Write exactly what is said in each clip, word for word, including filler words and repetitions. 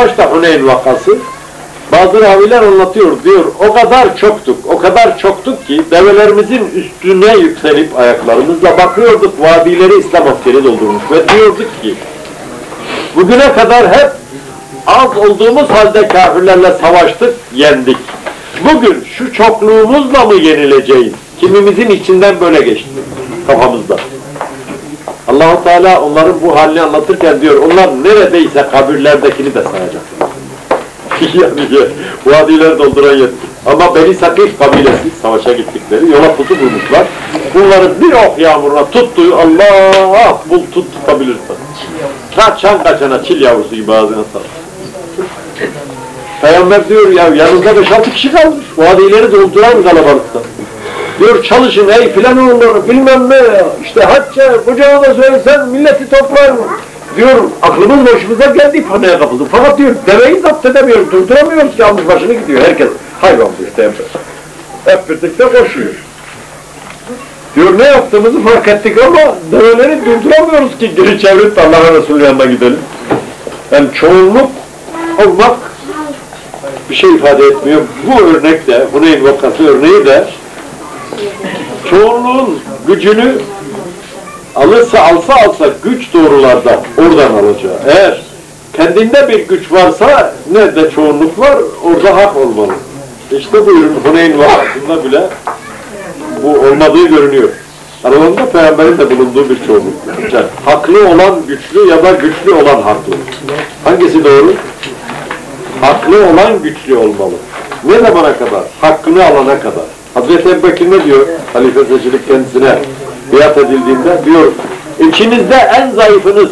Başta Huneyn vakası. Bazı raviler anlatıyor, diyor, o kadar çoktuk, o kadar çoktuk ki develerimizin üstüne yükselip ayaklarımızla bakıyorduk, vadileri İslam askeri doldurmuş ve diyorduk ki, bugüne kadar hep az olduğumuz halde kafirlerle savaştık, yendik. Bugün şu çokluğumuzla mı yenileceğiz? Kimimizin içinden böyle geçti, kafamızda. Allah-u Teala onların bu halini anlatırken diyor, onlar neredeyse kabirlerdekini de sayacak. Yani vadiler dolduran yetti. Ama Beni Sakif kabilesi savaşa gittikleri yola pusu bulmuşlar. Bunları bir ok yağmuruna tuttuğu Allah bul tut tutabilirsin. Kaçan kaçana çil yavrusu gibi ağzına sar. Peygamber diyor ya yanında beş altı kişi kalmış. Vadileri dolduran kalabalıkta. Diyor çalışın ey filan oğulları bilmem ne işte hacca kucağına söylesen milleti toplar mı? Diyor aklımız başımıza geldi paniğe kapıldık. Fakat diyor deveyi zapt edemiyoruz, durduramıyoruz ki almış başını gidiyor herkes. Hayvan bu işte hep. Hep birlikte koşuyor. Diyor ne yaptığımızı fark ettik ama develeri durduramıyoruz ki geri çevirip Allah'a Resulü yanına gidelim. Yani çoğunluk olmak bir şey ifade etmiyor. Bu örnek de, Huneyn vakası örneği de çoğunluğun gücünü alırsa alsa alsa güç doğrularda oradan alacağı. Eğer kendinde bir güç varsa nerede çoğunluk var orada hak olmalı. İşte bu ürün Huneyn vakasında bile bu olmadığı görünüyor. Aralarında Peygamberin de bulunduğu bir çoğunluk. Yani haklı olan güçlü ya da güçlü olan haklı. Hangisi doğru? Haklı olan güçlü olmalı. Ne zamana kadar? Hakkını alana kadar. Hazreti Ebubekir ne diyor? Halife seçilip kendisine biat edildiğinde diyor, içinizde en zayıfınız,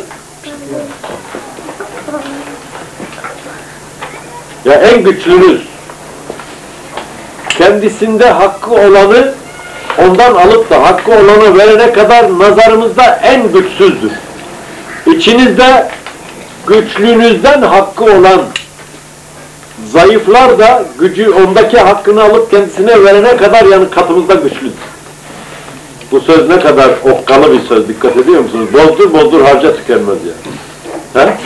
ya en güçlünüz, kendisinde hakkı olanı ondan alıp da hakkı olanı verene kadar nazarımızda en güçsüzdür. İçinizde güçlünüzden hakkı olan zayıflar da gücü ondaki hakkını alıp kendisine verene kadar yani katımızda güçlüdür. Bu söz ne kadar okkalı bir söz, dikkat ediyor musunuz? Bozdur bozdur harca tükenmez yani. He?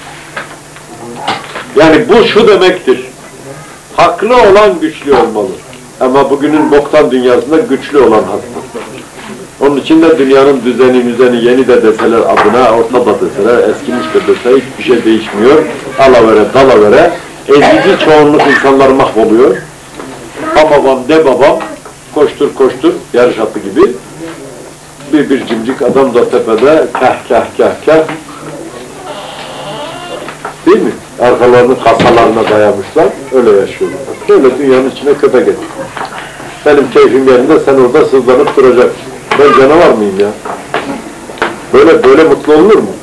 Yani bu şu demektir, haklı olan güçlü olmalı. Ama bugünün boktan dünyasında güçlü olan haklı. Onun için de dünyanın düzeni müzeni yeni de deseler adına, orta da deseler, eskimiş de dese hiçbir şey değişmiyor. Alavere, dalavere, ezici çoğunluk insanlar mahvoluyor. Ha babam, de babam, koştur koştur, yarış atı gibi. Bir bir cimcik adam da tepede kah kah kah kah. Değil mi? Arkalarını kasalarına dayamışlar, öyle yaşıyorlar. Böyle dünyanın içine köpek ettik. Benim keyfim yerinde sen orada sızlanıp duracaksın. Ben canavar mıyım ya? Böyle böyle mutlu olur mu?